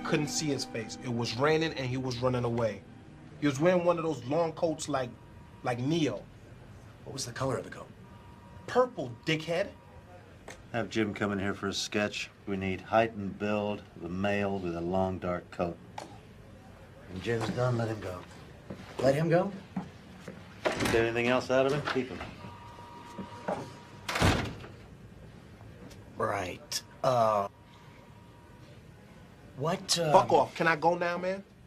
couldn't see his face. It was raining and he was running away. He was wearing one of those long coats like Neo. What was the color of the coat? Purple, dickhead. Have Jim come in here for a sketch. We need height and build, the male with a long dark coat. When Jim's done, let him go. Let him go? Get anything else out of him? Keep him. Right. What, Fuck off. Can I go now, man?